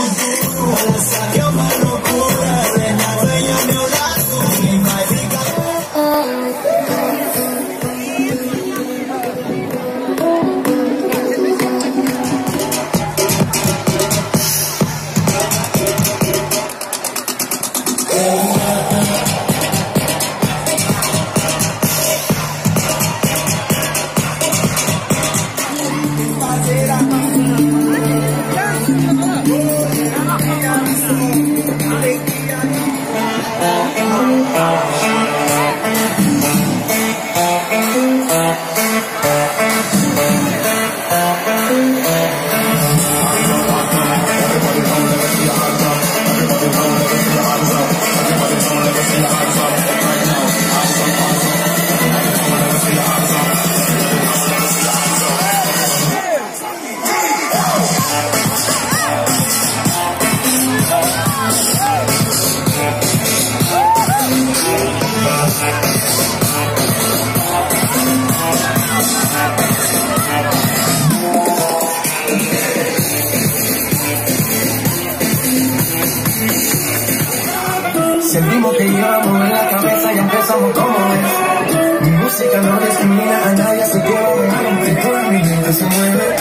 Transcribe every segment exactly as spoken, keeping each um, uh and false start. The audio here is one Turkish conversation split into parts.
Sentimos que llevamos en la cabeza y empezamos como es. Mi música no discrimina a nadie, así que bailamos y toda mi gente se mueve.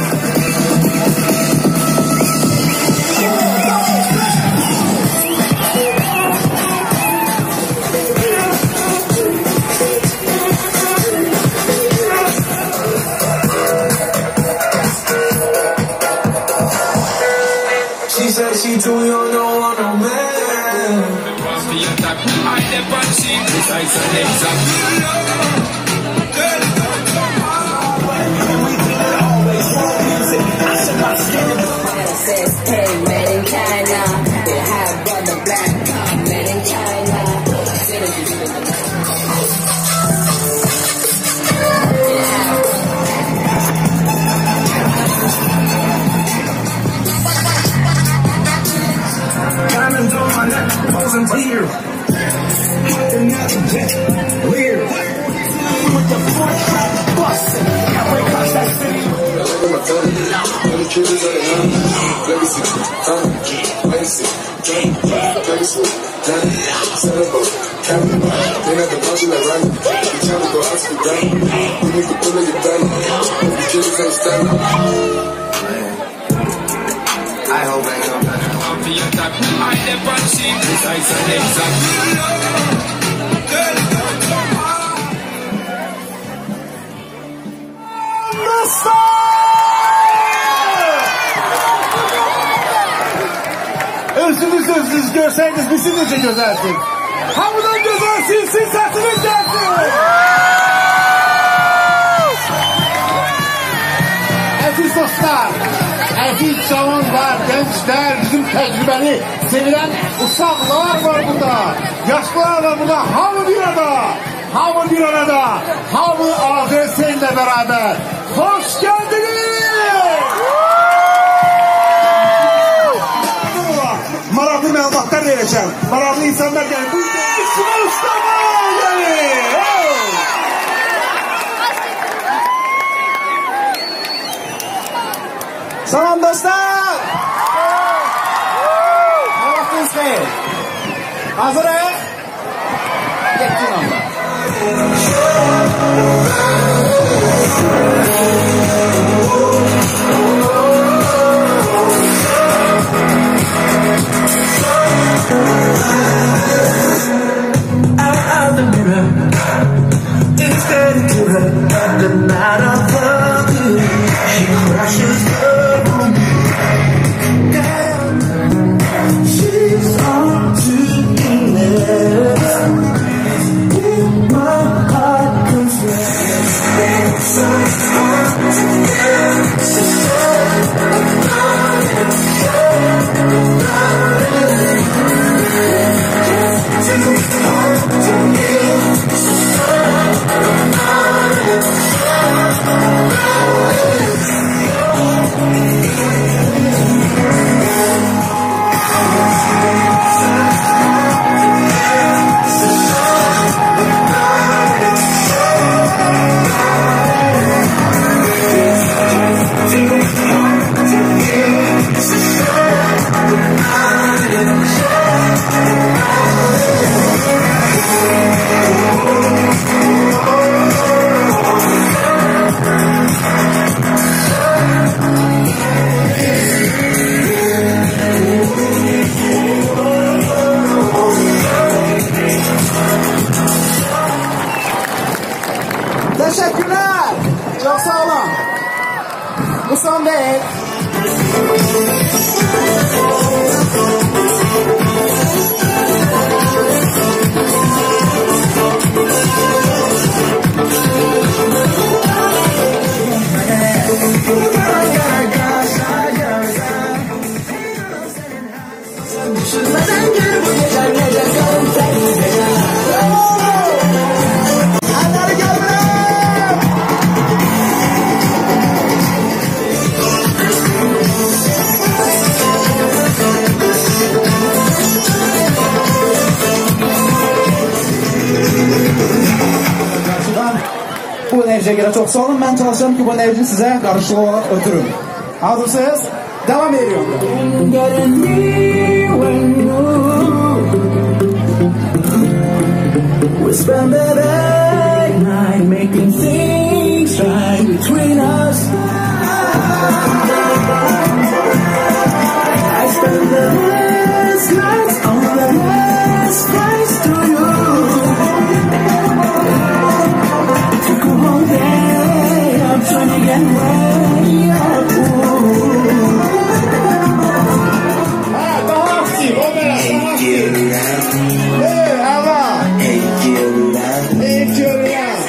She said she too young, don't want no man. I never see precise and exact. Hey, made in China. They have got the black, made in China. Diamonds on my neck, posing clear. Hopping out the jet, weird. With the four track bustin', halfway across that city. I hope I come back. I never see precise and exact. Özünüz özünüz görseniz bizim nece gözelsiniz. Hamıdan gözelsiniz, siz sesiniz gelsin. Aziz dostlar, aziz cavanlar, gençler, bizim tecrübeli, sevilen uşaqlar var burada. Yaşlılar var burada, hamı bir arada. Hamı bir arada. Hamı A Z S ile beraber. Hoş geldiniz. Maraqlı məlumatlar verəcəm. Maraqlı insanlar gəlir. Bu İsmail Ustamal gəlir. Salam dostlar. Maraqlı İsmail. Hazırıq. Getdin onda. Out of the mirror, it's getting clearer. The night of love, she crashes the room. She's on to me. My heart goes red. So hard to get. Düşünmeden gel bu gece gece kalın tek gece. Hadi gel buraya. Bu enerjiye göre çok sağ olun. Ben çalışıyorum ki bu enerjiyi size karşılık olarak ötürüm. Hazırsınız? Devam ediyorum. We spend the day night making things right between us. I spend the last nights on the last place to you. Took a whole day, I'm trying to get way up. Ha, daha aktif, o da daha aktif. Hey, Allah. Hey, Cürrem.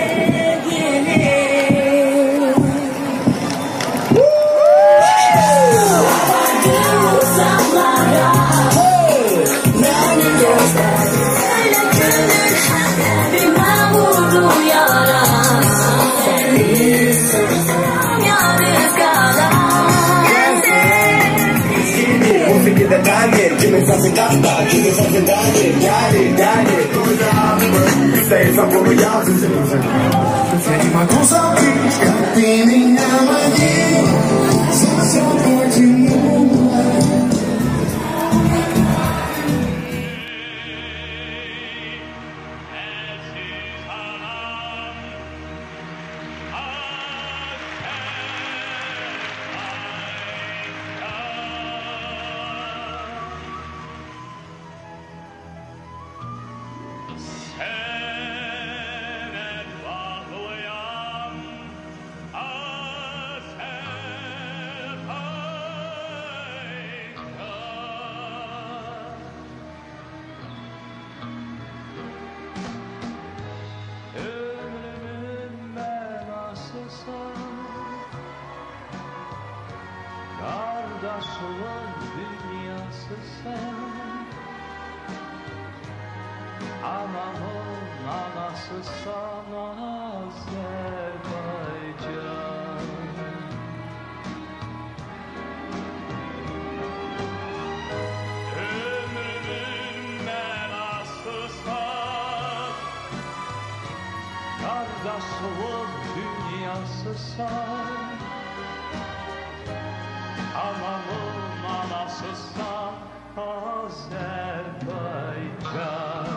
The diamond, give me something that give me something diamond, diamond, diamond. Stay some for me, y'all. Take my clothes off, beaming now again. So so hard to move. Kardeşliğin dünyası sen, anamın anası sana Azerbaycan. Ömrümün mənası sen, kardeşliğin dünyası sen. Anamın anasısan Azerbaycan.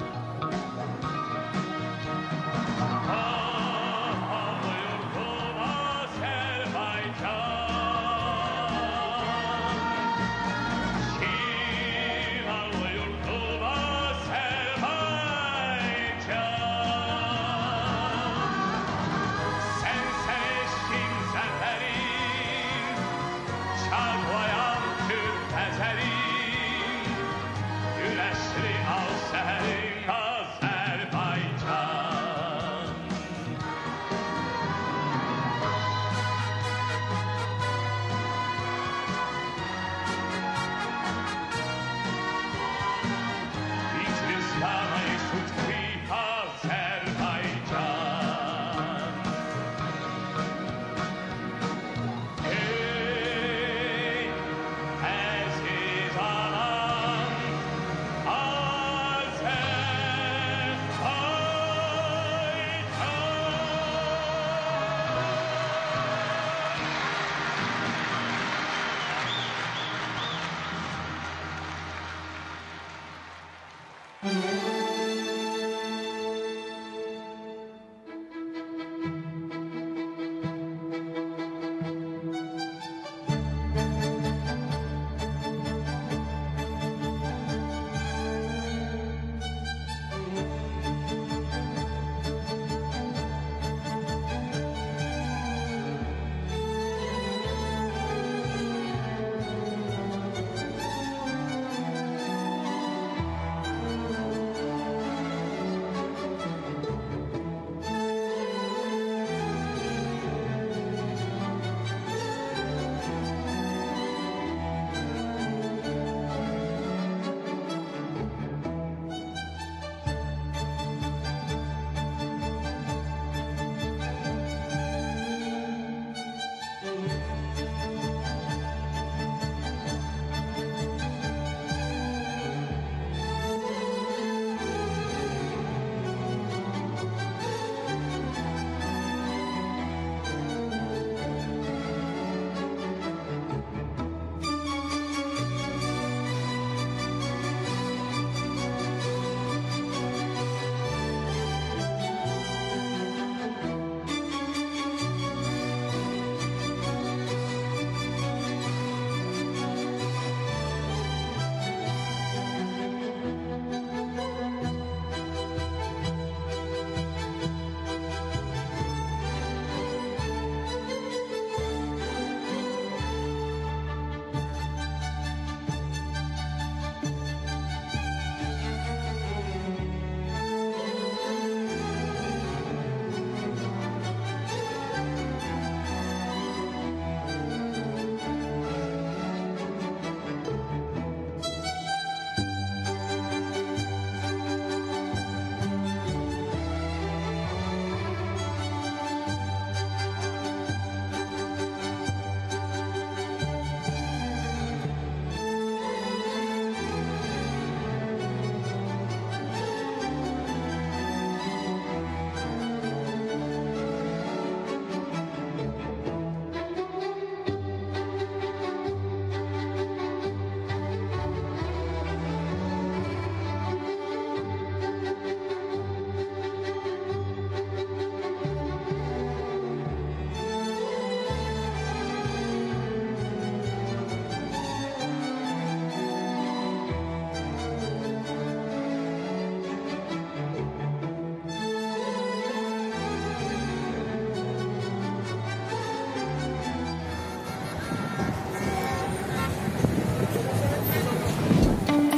Anamlı yurdum Azerbaycan. Şiranlı yurdum Azerbaycan. Sen sen eşkin zəfərin, çarlayan Türk əzəri, güləşli al səhəri.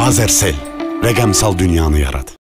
Azercell, rəqəmsal dünyanı yarat.